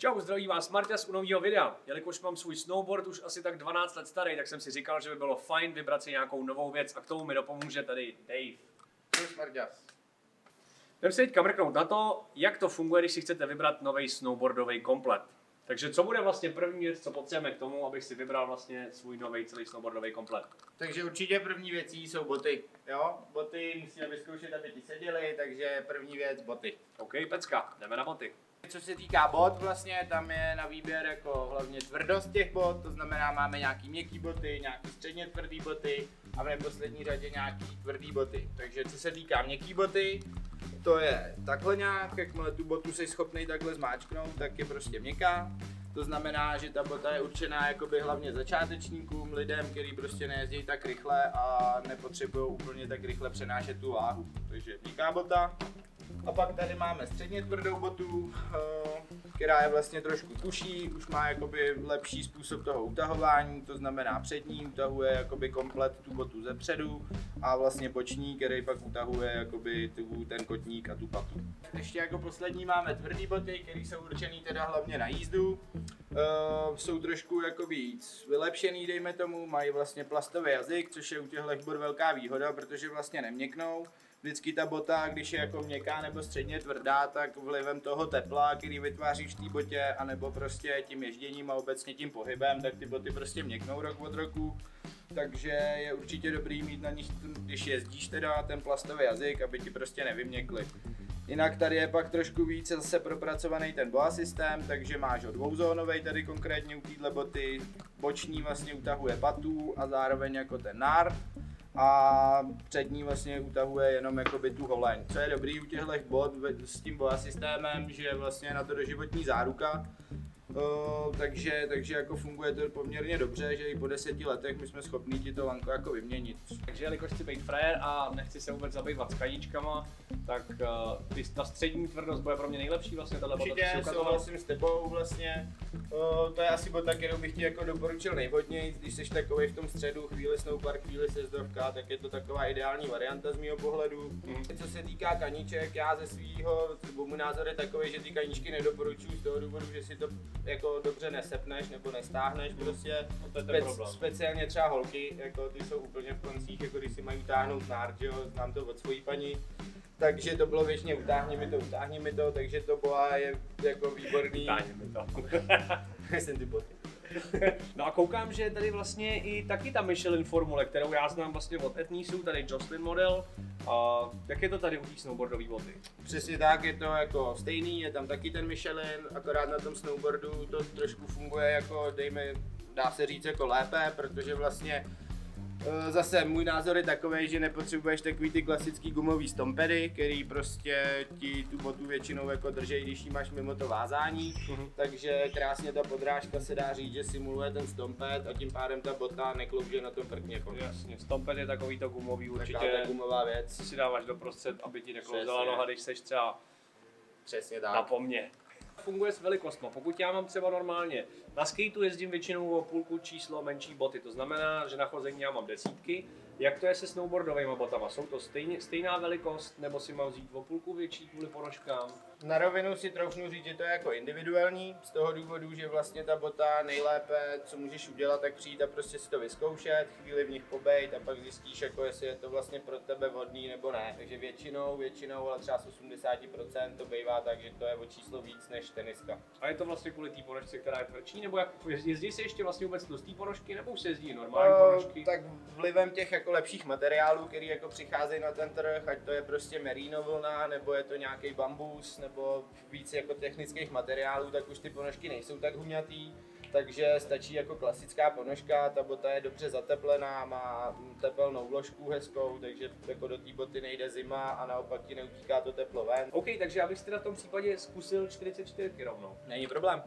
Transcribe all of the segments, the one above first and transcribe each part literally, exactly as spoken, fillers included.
Čau, zdraví vás Marťas u nového videa. Jelikož mám svůj snowboard už asi tak dvanáct let starý, tak jsem si říkal, že by bylo fajn vybrat si nějakou novou věc a k tomu mi dopomůže tady Dave. Čus Marťas. Jdem se teďka mrknout na to, jak to funguje, když si chcete vybrat nový snowboardový komplet. Takže co bude vlastně první věc, co potřebujeme k tomu, abych si vybral vlastně svůj nový celý snowboardový komplet? Takže určitě první věcí jsou boty, jo? Boty musíme vyzkoušet, aby ti seděly, takže první věc boty. OK, pecka, jdeme na boty. Co se týká bot, vlastně tam je na výběr jako hlavně tvrdost těch bot, to znamená máme nějaký měkký boty, nějaký středně tvrdý boty a v neposlední řadě nějaký tvrdý boty. Takže co se týká měkký boty, to je takhle nějak, jakmile tu botu jsi schopný takhle zmáčknout, tak je prostě měkká. To znamená, že ta bota je určená jakoby hlavně začátečníkům, lidem, kteří prostě nejezdí tak rychle a nepotřebují úplně tak rychle přenášet tu váhu. Takže měkká bota. A pak tady máme středně tvrdou botu, která je vlastně trošku tuší, už má jakoby lepší způsob toho utahování, to znamená přední utahuje jakoby komplet tu botu ze předu a vlastně boční, který pak utahuje jakoby tu, ten kotník a tu patu. Ještě jako poslední máme tvrdý boty, které jsou určený teda hlavně na jízdu. Uh, jsou trošku jako víc vylepšený, dejme tomu, mají vlastně plastový jazyk, což je u těchto bot velká výhoda, protože vlastně neměknou. Vždycky ta bota, když je jako měkká nebo středně tvrdá, tak vlivem toho tepla, který vytváříš v té botě, anebo prostě tím ježděním a obecně tím pohybem, tak ty boty prostě měknou rok od roku. Takže je určitě dobrý mít na nich, když jezdíš teda, ten plastový jazyk, aby ti prostě nevyměkly. Jinak tady je pak trošku víc zase propracovaný ten boa systém, takže máš ho dvouzónový tady konkrétně u téhle boty, boční vlastně utahuje patu a zároveň jako ten nár. A přední vlastně utahuje jenom jakoby tu holeň. Co je dobrý u těchto bot s tím boa systémem, že je vlastně na to doživotní záruka. Uh, takže, takže jako funguje to poměrně dobře, že i po deseti letech my jsme schopni ti to lanko jako vyměnit. Takže jelikož chci být frajer a nechci se vůbec zabývat s kaníčkama, tak uh, ty, ta střední tvrdost bude pro mě nejlepší vlastně tahle bota. Určitě souhlasím s tebou vlastně. Uh, to je asi bota, kterou bych ti jako doporučil nejvhodněji, když jsi takovej v tom středu, chvíli snowpark, chvíli sjezdovka, tak je to taková ideální varianta z mého pohledu. Mm. Co se týká kaníček, já ze svýho, můj názor je takový, že ty kaníčky nedoporučuji z toho důvodu, že si to jako dobře nesepneš nebo nestáhneš prostě. No to je ten problém. Speciálně třeba holky, jako ty jsou úplně v koncích, jako když si mají utáhnout nárt, jo, znám to od svojí paní. Takže to bylo většině utáhni mi to, utáhni mi to, takže to boa je jako výborný. Utáhni mi to. Jsem ty boty. No a koukám, že tady vlastně i taky ta Michelin formule, kterou já znám vlastně od Etnisu, tady Jocelyn model. A jak je to tady u té snowboardové boty? Přesně tak, je to jako stejný, je tam taky ten Michelin, akorát na tom snowboardu to trošku funguje jako, dejme, dá se říct jako lépe, protože vlastně zase můj názor je takový, že nepotřebuješ takový ty klasický gumový stompedy, který prostě ti tu botu většinou jako drží, když ji máš mimo to vázání. Uh-huh. Takže krásně ta podrážka se dá říct, že simuluje ten stomped a tím pádem ta bota neklouže na tom prkně. Jasně, stomped je takový to gumový určitě. Taková gumová věc. Si dáváš doprostřed, aby ti neklouzala noha, když seš třeba Přesně tak. na pomě. Funguje s velikostma. Pokud já mám třeba normálně na skateu jezdím většinou o půlku číslo menší boty, to znamená, že na chození já mám desítky. Jak to je se snowboardovými botama? Jsou to stejně, stejná velikost, nebo si mám vzít o půlku větší kvůli ponožkám? Na rovinu si troufnu říct, že to je jako individuální, z toho důvodu, že vlastně ta bota nejlépe, co můžeš udělat, tak přijít a prostě si to vyzkoušet, chvíli v nich pobejt a pak zjistíš, jako jestli je to vlastně pro tebe vhodný nebo ne. Takže většinou, většinou, ale třeba z osmdesát procent to bývá tak, že to je o číslo víc než teniska. A je to vlastně kvůli té ponožce, která je tvrdší, nebo jak jezdí se ještě vlastně vůbec tlustý ponožky, nebo už se jezdí normální uh, ponožky? Tak vlivem těch jako lepších materiálů, který jako přicházejí na ten trh, ať to je prostě merino vlna, nebo je to nějaký bambus, nebo víc jako technických materiálů, tak už ty ponožky nejsou tak huňatý, takže stačí jako klasická ponožka, ta bota je dobře zateplená, má tepelnou vložku hezkou, takže jako do té boty nejde zima a naopak ti neutíká to teplo ven. OK, takže já bych si na tom případě zkusil čtyřicet čtyři rovnou. Není problém.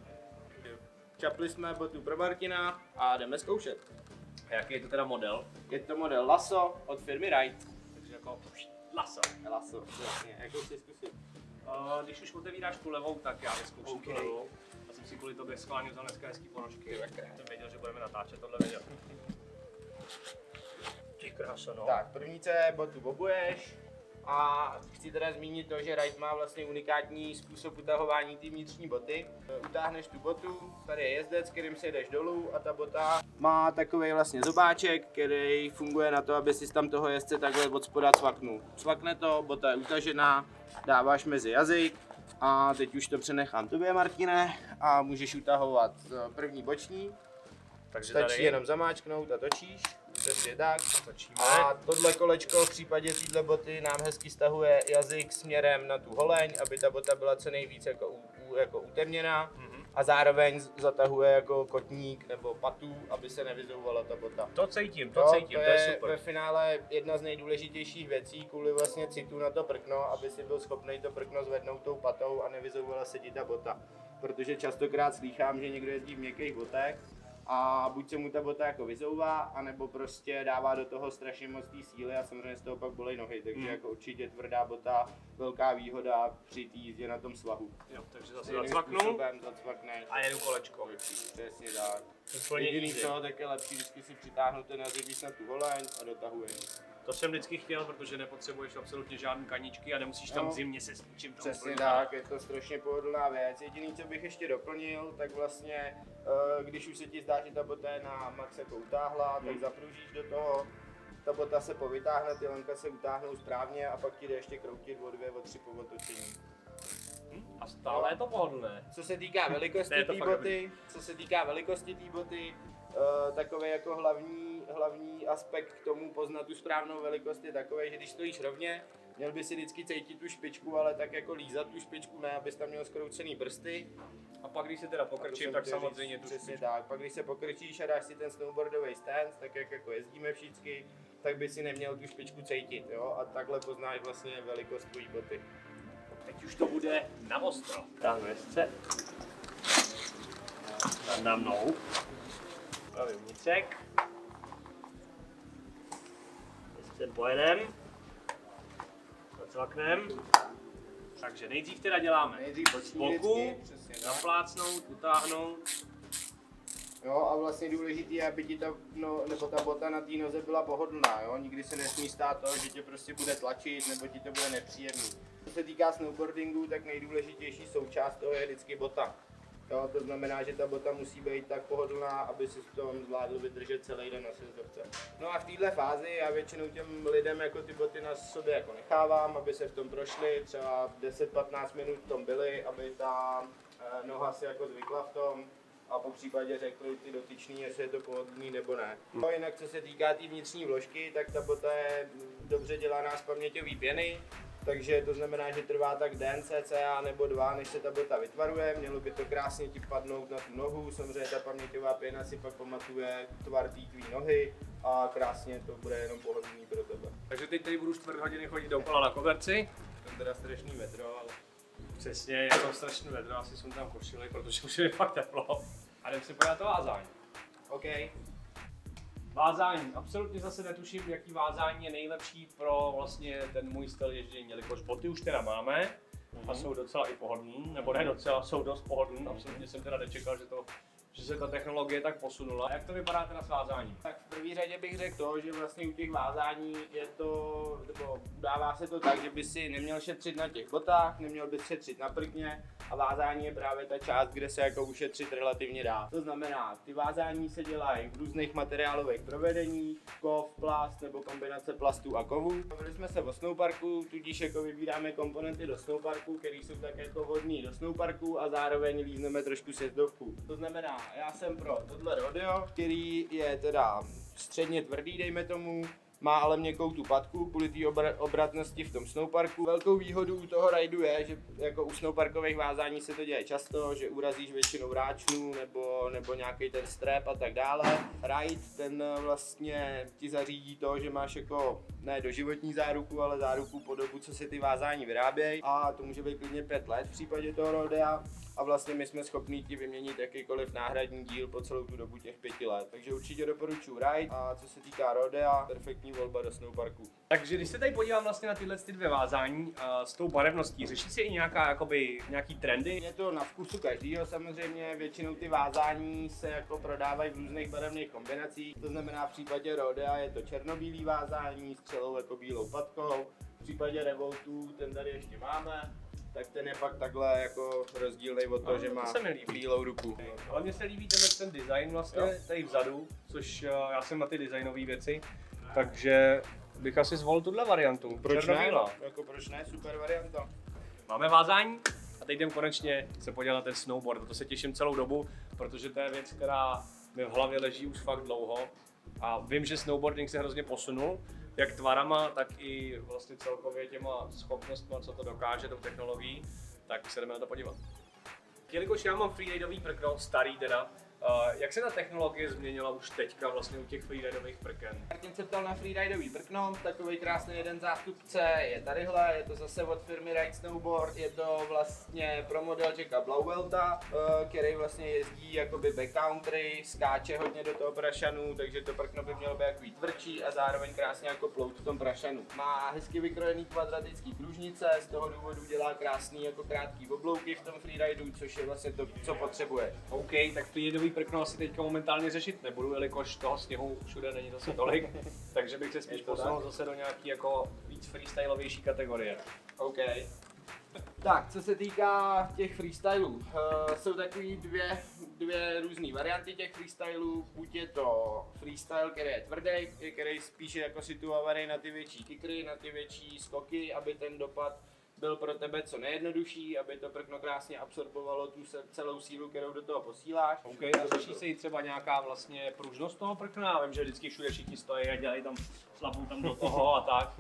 Čapli jsme botu pro Martina a jdeme zkoušet. A jaký je to teda model? Je to model Lasso od firmy Ride. Takže jako Lasso. Lasso, jasně, jakou si zkusit? Uh, když už otevíráš tu levou, tak já vyzkouším okay. tu levou. Já jsem si kvůli tobě schválně vzal dneska hezký ponožky. Jsem věděl, že budeme natáčet tohle video. Ty krása, no. Tak, první C, botu bobuješ A chci teda zmínit to, že Ride má vlastně unikátní způsob utahování té vnitřní boty. Utáhneš tu botu, tady je jezdec, kterým se jdeš dolů a ta bota má takový vlastně zobáček, který funguje na to, aby si tam toho jezdce takhle od spoda cvaknul. Cvakne to, bota je utažená, dáváš mezi jazyk a teď už to přenechám tobě, Martine, a můžeš utahovat první boční. Takže Stačí tady jenom zamáčknout a točíš, přesně tak. točíme. A tohle kolečko v případě této boty nám hezky stahuje jazyk směrem na tu holeň, aby ta bota byla co nejvíc jako, u, u, jako utemněná. Mm-hmm. A zároveň zatahuje jako kotník nebo patu, aby se nevyzouvala ta bota. To cítím, to no, cítím, to to je, je super. ve finále jedna z nejdůležitějších věcí kvůli vlastně citu na to prkno, aby si byl schopný to prkno zvednout tou patou a nevyzouvala se ti ta bota. Protože častokrát slýchám, že někdo jezdí v měkkých botech a buď se mu ta bota jako vyzouvá, anebo prostě dává do toho strašně moc té síly a samozřejmě z toho pak bolej nohy, takže hmm. jako určitě tvrdá bota, velká výhoda při té jízdě na tom svahu. Jo, takže zase zacvaknu a jedu kolečko. Přesně tak. Jediný co, tak je lepší vždycky si přitáhnout ten jazyk víc na tu holeň a dotahuje. To jsem vždycky chtěl, protože nepotřebuješ absolutně žádný kaničky a nemusíš tam no, zimně se s ničím tam přesně tak, je to strašně pohodlná věc. Jediný, co bych ještě doplnil, tak vlastně, když už se ti zdá, že ta bota je na max jako utáhla, hmm. tak zapružíš do toho, ta bota se povytáhne, ty lanka se utáhnou správně a pak ti jde ještě kroutit o dvě, o tři po otočení. A stále no. je to pohodlné. Co se týká velikosti té boty, co se týká velikosti té boty, Uh, takový jako hlavní, hlavní aspekt k tomu poznat tu správnou velikost je takový, že když stojíš rovně, měl by si vždycky cítit tu špičku, ale tak jako lízat tu špičku, ne, abys tam měl skroucený prsty. A pak když se teda pokrčím, tak samozřejmě tu přesně tak, pak když se pokrčíš a dáš si ten snowboardový stance, tak jak jako jezdíme všichni, tak by si neměl tu špičku cítit, jo, a takhle poznáš vlastně velikost tvojí boty. Teď už to bude na ostro. Táhnu jezdce. Na mnou. Pravý vnitřek. Jezdcem pojedem. Zacvaknem. Takže nejdřív teda děláme nejdřív z boku, naplácnout, utáhnout. Jo, a vlastně důležitý je, aby ti ta, no, nebo ta bota na té noze byla pohodlná, jo? Nikdy se nesmí stát to, že tě prostě bude tlačit, nebo ti to bude nepříjemný. Co se týká snowboardingu, tak nejdůležitější součást toho je vždycky bota. Jo, to znamená, že ta bota musí být tak pohodlná, aby si v tom zvládl vydržet celý den na sjezdovce. No a v této fázi já většinou těm lidem jako ty boty na sobě jako nechávám, aby se v tom prošli, třeba deset patnáct minut v tom byli, aby ta eh, noha si jako zvykla v tom a po případě řekli ty dotyční, jestli je to pohodlný nebo ne. No jinak co se týká té tý vnitřní vložky, tak ta bota je dobře dělaná z paměťové pěny. Takže to znamená, že trvá tak den cca nebo dva, než se ta bota vytvaruje. Mělo by to krásně ti padnout na tu nohu. Samozřejmě ta paměťová pěna si pak pamatuje tvar té tvý nohy a krásně to bude jenom pohodlný pro tebe. Takže teď tady budu čtvrt hodiny chodit dokola na koberci. To je teda strašný vedro, ale... Přesně, je to strašný vedro, asi jsem tam košili, protože už je fakt teplo. A jdem si podívat to vázání. OK. Vázání. Absolutně zase netuším, jaký vázání je nejlepší pro vlastně ten můj styl ježdění, jelikož boty už teda máme mm-hmm. a jsou docela i pohodlný, nebo ne docela, jsou dost pohodlný. Absolutně jsem teda nečekal, že, to, že se ta technologie tak posunula. A jak to vypadá teda s vázáním? Tak v první řadě bych řekl to, že vlastně u těch vázání je to, nebo dává se to tak, že by si neměl šetřit na těch botách, neměl by šetřit na prkně a vázání je právě ta část, kde se jako ušetřit relativně dá. To znamená, ty vázání se dělají v různých materiálových provedeních, kov, plast nebo kombinace plastů a kovů. Bavili jsme se o snowparku, tudíž jako vybíráme komponenty do snowparku, které jsou tak jako vhodný do snowparku a zároveň lízneme trošku sjezdovku. To znamená, já jsem pro tohle rodeo, který je teda středně tvrdý, dejme tomu, má ale měkkou tu patku kvůli té obr- obratnosti v tom snowparku. Velkou výhodou toho rajdu je, že jako u snowparkových vázání se to děje často, že urazíš většinou ráčnu nebo, nebo nějaký ten strap a tak dále. Ride ten vlastně ti zařídí to, že máš jako ne doživotní záruku, ale záruku po dobu, co se ty vázání vyrábějí a to může být klidně pět let v případě toho rodea. A vlastně my jsme schopni ti vyměnit jakýkoliv náhradní díl po celou tu dobu těch pěti let. Takže určitě doporučuji ride a co se týká rodea, perfektní volba do snowparku. Takže když se tady podívám vlastně na tyhle ty dvě vázání uh, s tou barevností, řeší se i nějaká, jakoby, nějaký trendy? Je to na vkusu každýho samozřejmě, většinou ty vázání se jako prodávají v různých barevných kombinacích. To znamená v případě rodea je to černobílý vázání s celou jako bílou patkou. V případě Revoltu, ten tady ještě máme, tak ten je fakt takhle jako rozdílný od toho, no, že má to se mi líbí. bílou ruku. Ale mně se líbí tenhle ten design vlastně jo. Tady vzadu, což já jsem na ty designové věci, takže bych asi zvolil tuhle variantu. Proč ne? No, jako proč ne? Super varianta. Máme vázání a teď jdem konečně se podívat na ten snowboard. To se těším celou dobu, protože to je věc, která mi v hlavě leží už fakt dlouho. A vím, že snowboarding se hrozně posunul, jak tvarama, tak i vlastně celkově těma schopnostmi, co to dokáže, tou technologií, tak se jdeme na to podívat. Jelikož já mám freeridový prkno, starý teda, Uh, jak se ta technologie změnila už teďka vlastně u těch freeridových prken? Martin se ptal na freeridový prkno, takový krásný jeden zástupce je tadyhle, je to zase od firmy Ride Snowboard, je to vlastně pro model Jacka Blauvelta, uh, který vlastně jezdí jakoby backcountry, skáče hodně do toho prašanu, takže to prkno by mělo být takový tvrdší a zároveň krásně jako plout v tom prašanu. Má hezky vykrojený kvadratický pružnice, z toho důvodu dělá krásný jako krátký oblouky v tom freeridu, což je vlastně to, co potřebuje. OK, tak freeridový prkno asi teďka momentálně řešit nebudu, jelikož toho sněhu všude není zase tolik, takže bych se spíš posunul zase do nějaký jako víc freestylovější kategorie. OK. Tak, co se týká těch freestylů, uh, jsou takový dvě, dvě různé varianty těch freestylů. Buď je to freestyle, který je tvrdý, který spíš je jako situovaný na ty větší kikry, na ty větší skoky, aby ten dopad byl pro tebe co nejjednodušší, aby to prkno krásně absorbovalo tu celou sílu, kterou do toho posíláš. OK, a řeší se i třeba nějaká vlastně pružnost toho prkna? Já vím, že vždycky všude všichni stojí a dělají tam, šlapou tam do toho a tak.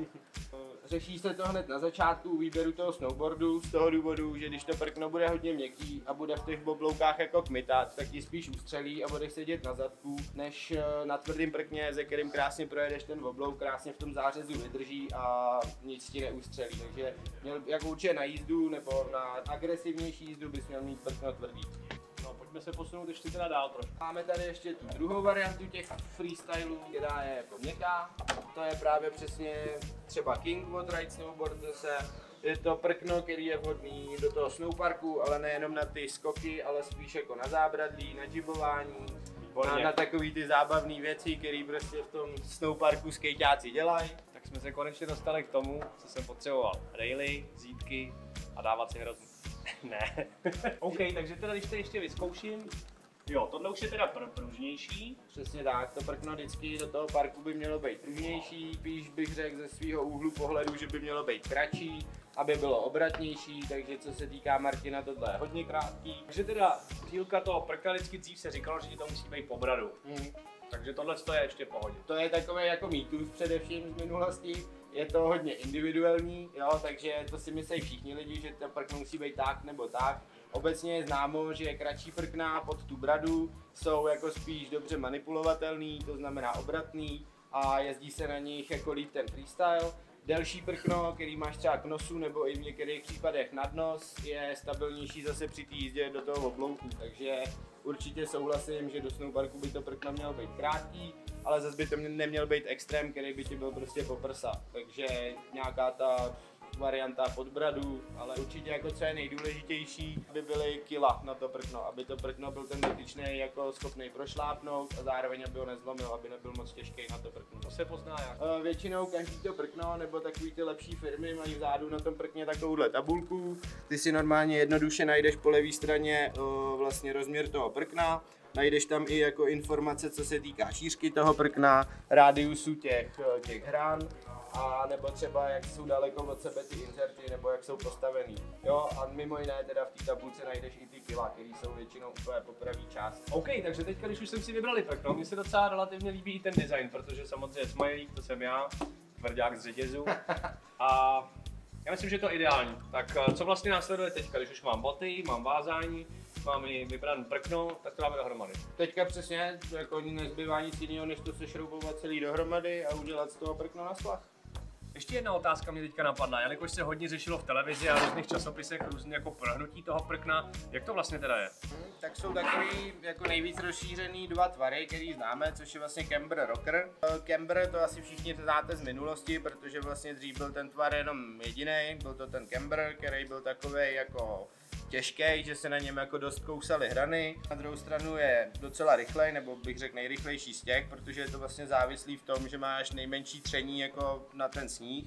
Řeší se to hned na začátku výběru toho snowboardu z toho důvodu, že když to prkno bude hodně měkký a bude v těch obloukách jako kmitat, tak ti spíš ustřelí a budeš sedět na zadku, než na tvrdém prkně, ze kterým krásně projedeš ten oblouk, krásně v tom zářezu vydrží a nic ti neustřelí. Takže měl jako určitě na jízdu nebo na agresivnější jízdu bys měl mít prkno tvrdý. No, pojďme se posunout ještě teda dál trošku. Máme tady ještě tu druhou variantu těch freestylů, která je jako měkká. To je právě přesně třeba King od Ride Snowboard zase. Je to prkno, který je vhodný do toho snowparku, ale nejenom na ty skoky, ale spíš jako na zábradlí, na džibování, na, na takový ty zábavné věci, které prostě v tom snowparku skejťáci dělají. Tak jsme se konečně dostali k tomu, co jsem potřeboval. Raily, zítky a dávat si hrozný. Ne. OK, takže teda když to ještě vyzkouším. Jo, tohle už je teda pr- pružnější. Přesně tak, to prkno vždycky do toho parku by mělo být pružnější, spíš bych řekl ze svého úhlu pohledu, že by mělo být kratší, aby bylo obratnější, takže co se týká Martina, tohle je hodně krátký. Takže teda dílka toho prkna vždycky dřív se říkalo, že ti to musí být po bradu. Mm. Takže tohle je ještě v pohodě. To je takové jako mýtus především z minulosti. Je to hodně individuální, jo, takže to si myslí všichni lidi, že to prkno musí být tak nebo tak. Obecně je známo, že kratší prkna pod tu bradu jsou jako spíš dobře manipulovatelný, to znamená obratný a jezdí se na nich jako líp ten freestyle. Delší prkno, který máš třeba k nosu nebo i v některých případech nad nos, je stabilnější zase při té jízdě do toho oblouku, takže určitě souhlasím, že do snowparku by to prkno mělo být krátký, ale zase by to neměl být extrém, který by ti byl prostě po prsa, takže nějaká ta varianta pod bradu, ale určitě jako co je nejdůležitější, by byly kila na to prkno, aby to prkno byl ten dotyčný jako schopný prošlápnout a zároveň aby ho nezlomil, aby nebyl moc těžký na to prkno. To se pozná jak? Uh, většinou každý to prkno nebo takový ty lepší firmy mají vzadu na tom prkně takovouhle tabulku. Ty si normálně jednoduše najdeš po levé straně uh, vlastně rozměr toho prkna. Najdeš tam i jako informace, co se týká šířky toho prkna, rádiusu těch, těch hran, a nebo třeba jak jsou daleko od sebe ty inserty, nebo jak jsou postavený. Jo, a mimo jiné teda v té tabulce najdeš i ty kila, které jsou většinou úplně po pravý část. OK, takže teďka, když už jsem si vybrali prkno, mně se docela relativně líbí i ten design, protože samozřejmě smajlík, to jsem já, tvrdák z řetězu. A já myslím, že je to ideální. Tak co vlastně následuje teďka, když už mám boty, mám vázání, mám i vybrané prkno, tak to dáme dohromady. Teďka přesně, jako nezbývá nic jiného, než to sešroubovat celý dohromady a udělat z toho prkno na svah. Ještě jedna otázka mě teďka napadla, jelikož se hodně řešilo v televizi a různých časopisech různě jako prohnutí toho prkna, jak to vlastně teda je? Hmm, tak jsou takový jako nejvíc rozšířený dva tvary, který známe, což je vlastně camber rocker. Camber to asi všichni znáte z minulosti, protože vlastně dřív byl ten tvar jenom jediný, byl to ten camber, který byl takový jako těžký, že se na něm jako dost kousaly hrany. Na druhou stranu je docela rychlej, nebo bych řekl nejrychlejší z těch, protože je to vlastně závislý v tom, že máš nejmenší tření jako na ten sníh.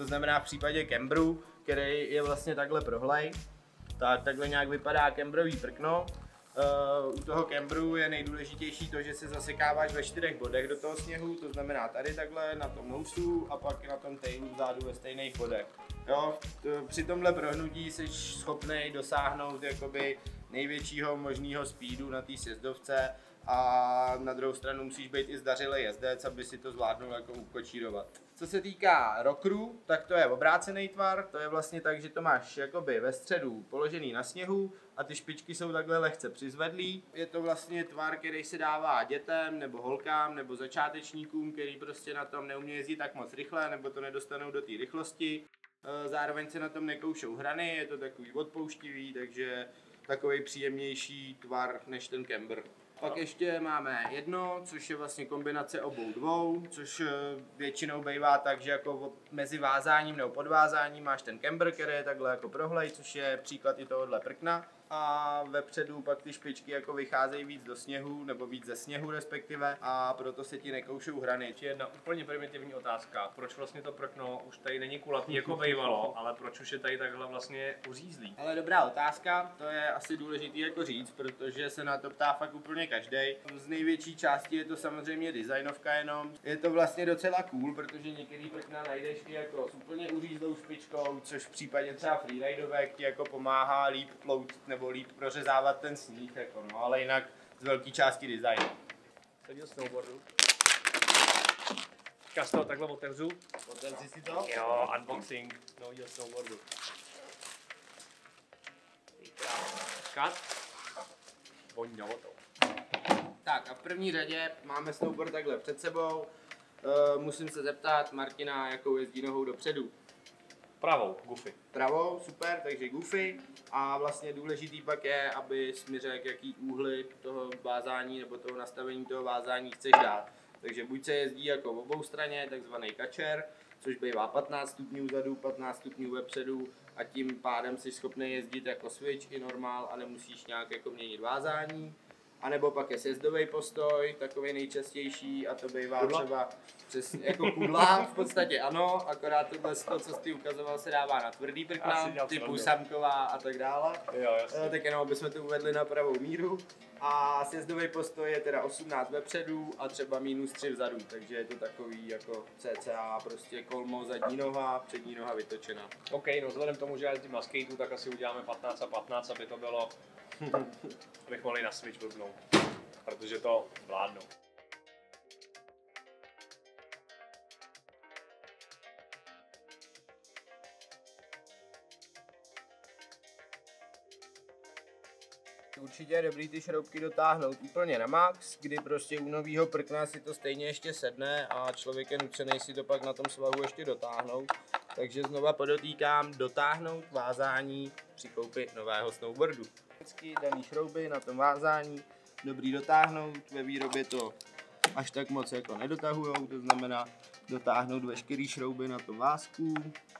To znamená v případě kembru, který je vlastně takhle prohlej, tak takhle nějak vypadá kembrový prkno. Uh, u toho kembru je nejdůležitější to, že se zasekáváš ve čtyřech bodech do toho sněhu, to znamená tady takhle, na tom nousu a pak na tom tailu vzadu ve stejných bodech. Jo, to, při tomhle prohnutí jsi schopný dosáhnout jakoby největšího možného speedu na té sjezdovce a na druhou stranu musíš být i zdařilý jezdec, aby si to zvládnul jako ukočírovat. Co se týká rockerů, tak to je obrácený tvar, to je vlastně tak, že to máš jakoby ve středu položený na sněhu a ty špičky jsou takhle lehce přizvedlý. Je to vlastně tvar, který se dává dětem nebo holkám nebo začátečníkům, který prostě na tom neumějí jezdit tak moc rychle nebo to nedostanou do té rychlosti. Zároveň se na tom nekoušou hrany, je to takový odpouštivý, takže takový příjemnější tvar než ten kember. Pak ještě máme jedno, což je vlastně kombinace obou dvou, což většinou bývá tak, že jako mezi vázáním nebo podvázáním máš ten kember, který je takhle jako prohlej, což je příklad i tohohle prkna. A vepředu pak ty špičky jako vycházejí víc do sněhu, nebo víc ze sněhu respektive, a proto se ti nekoušou hrany. Ještě jedna úplně primitivní otázka. Proč vlastně to prkno už tady není kulatý jako bývalo, ale proč už je tady takhle vlastně uřízlý? Ale dobrá otázka, to je asi důležitý jako říct, protože se na to ptá fakt úplně každej. Z největší části je to samozřejmě designovka jenom. Je to vlastně docela cool, protože některý prkna najdeš i jako s úplně uřízlou špičkou, což v případě třeba freeridovek ti jako pomáhá líp plout nebo líp prořezávat ten sníh, jako no, ale jinak z velké části designu. Seděl snowboardu. Teďka z toho takhle otevřu. Otevři si to? Jo, unboxing novýho snowboardu. Kat. Voní na to. Tak a v první řadě máme snowboard takhle před sebou. Uh, musím se zeptat Martina, jakou jezdí nohou dopředu. Pravou, goofy. Pravou, super, takže goofy. A vlastně důležitý pak je, aby mi řekl, jaký úhly toho vázání nebo toho nastavení toho vázání chceš dát. Takže buď se jezdí jako v obou straně, takzvaný kačer, což bývá patnáct stupňů vzadu, patnáct stupňů vepředu a tím pádem jsi schopný jezdit jako switch i normál a nemusíš nějak jako měnit vázání. A nebo pak je sjezdový postoj, takový nejčastější, a to bývá kudla? Třeba přes, jako kudla, v podstatě ano, akorát tohle to, co jsi ukazoval, se dává na tvrdý prkna, typu Samková a tak dále. Jo, jasně. Tak jenom, aby jsme to uvedli na pravou míru. A sjezdový postoj je teda osmnáct vepředu a třeba minus tři vzadu, takže je to takový jako cca prostě kolmo, zadní noha, přední noha vytočená. OK, no vzhledem k tomu, že já jezdím na skateu, tak asi uděláme patnáct a patnáct, aby to bylo, abych mohli na switch blbnout, protože to zvládnu. Určitě je dobrý ty šroubky dotáhnout úplně na max, kdy prostě u nového prkna si to stejně ještě sedne a člověk je nucený si to pak na tom svahu ještě dotáhnout. Takže znova podotýkám, dotáhnout vázání při koupi nového snowboardu. Vždycky daný šrouby na tom vázání, dobrý dotáhnout, ve výrobě to až tak moc jako nedotahujou, to znamená dotáhnout veškerý šrouby na tom vázku.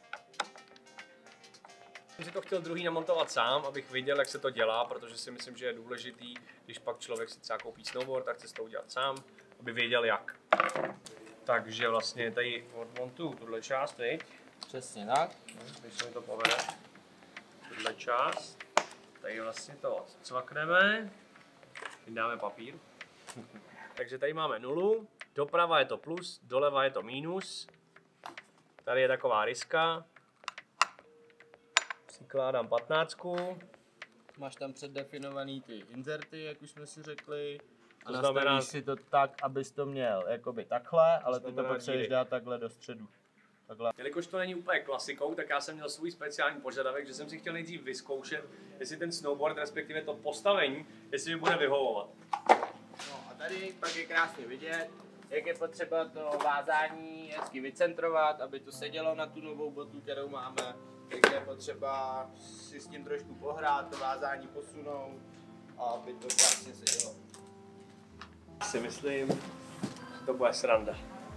Jsem si to chtěl druhý namontovat sám, abych viděl, jak se to dělá, protože si myslím, že je důležitý, když pak člověk si třeba koupí snowboard, tak chce si to udělat sám, aby věděl jak. Takže vlastně tady odmontuju tuhle část, teď. Přesně tak. Když se mi to povede. Tuhle část. Tady vlastně to cvakneme. Vydáme papír. Takže tady máme nulu, doprava je to plus, doleva je to minus. Tady je taková ryska. Přikládám patnáctku. Máš tam předdefinovaný ty inzerty, jak už jsme si řekli. A to znamená, nastavíš si to tak, abys to měl jakoby takhle, ale ty to potřebuješ dát takhle do středu. Takhle. Jelikož to není úplně klasikou, tak já jsem měl svůj speciální požadavek, že jsem si chtěl nejdřív vyzkoušet, jestli ten snowboard, respektive to postavení, jestli mi bude vyhovovat. No a tady pak je krásně vidět, jak je potřeba to vázání hezky vycentrovat, aby to sedělo na tu novou botu, kterou máme. Takže je potřeba si s tím trošku pohrát, to vázání posunout a aby to krásně sedělo. Si myslím, že to bude sranda.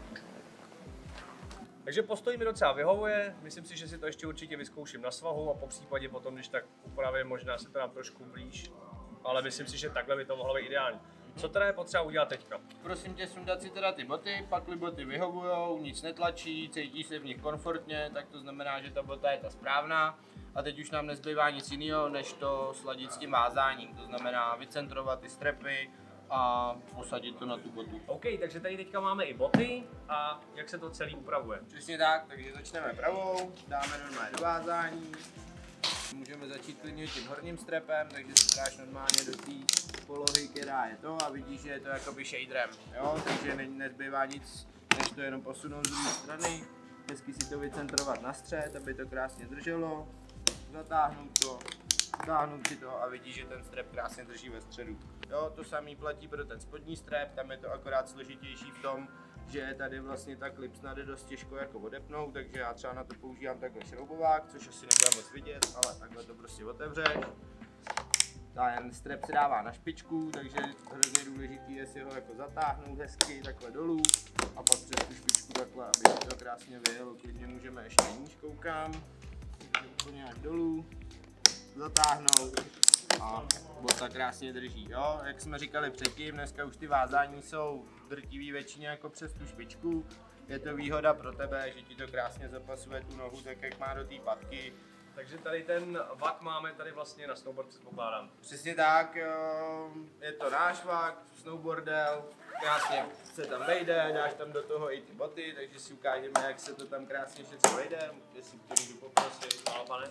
Takže postoj mi docela vyhovuje, myslím si, že si to ještě určitě vyzkouším na svahu a po případě potom, když tak upravím, možná se to dám trošku blíž, ale myslím si, že takhle by to mohlo být ideální. Co teda je potřeba udělat teďka? Prosím tě sundat si teda ty boty, pakli boty vyhovujou, nic netlačí, cítí se v nich komfortně, tak to znamená, že ta bota je ta správná. A teď už nám nezbývá nic jiného, než to sladit s tím vázáním, to znamená vycentrovat ty strepy a posadit to na tu botu. OK, takže tady teďka máme i boty a jak se to celý upravuje? Přesně tak, takže začneme pravou, dáme normálně do vázání. Můžeme začít klidně tím horním strepem, takže si dáš normálně do té polohy, která je to a vidíš, že je to jakoby shaderem, jo? Takže ne, nezbývá nic, než to jenom posunout z druhé strany. Hezky si to vycentrovat na střed, aby to krásně drželo. Zatáhnout to, zatáhnout si to a vidíš, že ten strep krásně drží ve středu. Jo, to samý platí pro ten spodní strep, tam je to akorát složitější v tom, že tady vlastně ta klipsna jde dost těžko jako odepnout, takže já třeba na to používám takhle šroubovák, což asi nebude moc vidět, ale takhle to prostě otevřeš. Ten strep se dává na špičku, takže hrozně důležitý je si ho jako zatáhnout hezky takhle dolů a pak přes tu špičku takhle, aby to krásně vyjelo. Klidně můžeme ještě níž, koukám, úplně až dolů, zatáhnout a bota krásně drží. Jo? Jak jsme říkali předtím, dneska už ty vázání jsou drtivý většině jako přes tu špičku. Je to výhoda pro tebe, že ti to krásně zapasuje tu nohu tak, jak má do té patky. Takže tady ten vak máme tady vlastně na snowboard, předpokládám. Přesně tak, jo. Je to náš vak, snowboardel, krásně se tam vejde, dáš tam do toho i ty boty, takže si ukážeme, jak se to tam krásně všechno vejde, jestli tě můžu poprosit. Ano, pane.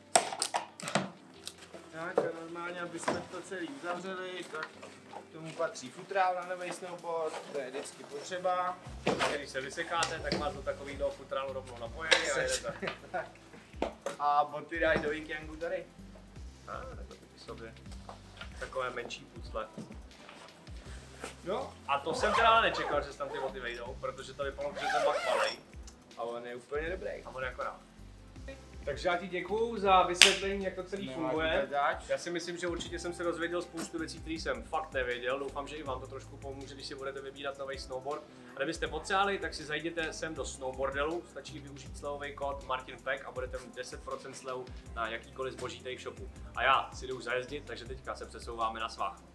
Tak a normálně, aby jsme to celý uzavřeli, tak k tomu patří futrál na nový snowboard, to je vždycky potřeba. Když se vysekáte, tak máte do takovýhle futrálu rovnou napojený a jedete. A boty dáš do Vikingu tady. A tak to taky sobě. Takové menší pucle. No. A to jsem teda ale nečekal, že se tam ty boty vejdou, protože to vypadalo, že ten vak malej. A on je úplně dobrý. A on je akorát. Takže já ti děkuju za vysvětlení, jak to celý No, funguje. dáč. Já si myslím, že určitě jsem se dozvěděl spoustu věcí, které jsem fakt nevěděl. Doufám, že i vám to trošku pomůže, když si budete vybírat nový snowboard. A kdybyste potřebovali, tak si zajděte sem do Snowboardelu, stačí využít slevový kód MartinPack a budete mít deset procent slevu na jakýkoliv zboží tady v shopu. A já si jdu už zajezdit, takže teďka se přesouváme na svah.